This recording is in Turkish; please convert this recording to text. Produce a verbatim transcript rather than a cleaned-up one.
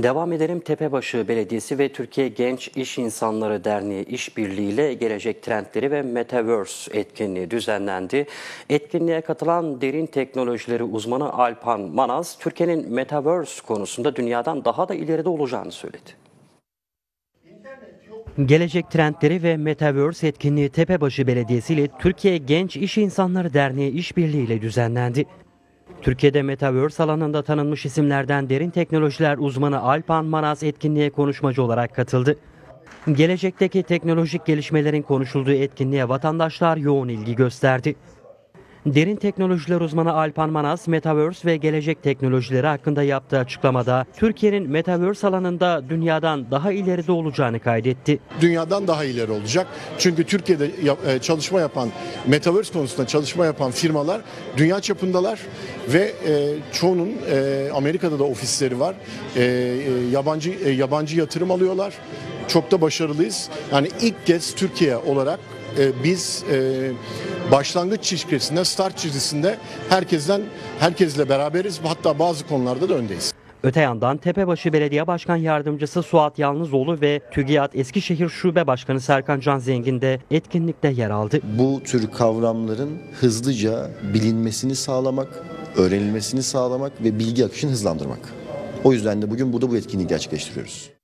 Devam edelim. Tepebaşı Belediyesi ve Türkiye Genç İş İnsanları Derneği işbirliğiyle Gelecek Trendleri ve Metaverse etkinliği düzenlendi. Etkinliğe katılan derin teknolojileri uzmanı Alpan Manaz, Türkiye'nin Metaverse konusunda dünyadan daha da ileride olacağını söyledi. Gelecek Trendleri ve Metaverse etkinliği Tepebaşı Belediyesi ile Türkiye Genç İş İnsanları Derneği işbirliğiyle düzenlendi. Türkiye'de Metaverse alanında tanınmış isimlerden derin teknolojiler uzmanı Alpan Manaz etkinliğe konuşmacı olarak katıldı. Gelecekteki teknolojik gelişmelerin konuşulduğu etkinliğe vatandaşlar yoğun ilgi gösterdi. Derin teknolojiler uzmanı Alpan Manaz, Metaverse ve gelecek teknolojileri hakkında yaptığı açıklamada Türkiye'nin Metaverse alanında dünyadan daha ileride olacağını kaydetti. Dünyadan daha ileri olacak. Çünkü Türkiye'de çalışma yapan, Metaverse konusunda çalışma yapan firmalar dünya çapındalar ve çoğunun Amerika'da da ofisleri var. Yabancı yabancı yatırım alıyorlar. Çok da başarılıyız. Yani ilk kez Türkiye olarak biz başlangıç çizgisinde, start çizgisinde herkesten herkesle beraberiz. Hatta bazı konularda da öndeyiz. Öte yandan Tepebaşı Belediye Başkan Yardımcısı Suat Yalnızoğlu ve TÜGİAD Eskişehir Şube Başkanı Serkan Can Zengin de etkinlikte yer aldı. Bu tür kavramların hızlıca bilinmesini sağlamak, öğrenilmesini sağlamak ve bilgi akışını hızlandırmak. O yüzden de bugün burada bu etkinliği gerçekleştiriyoruz.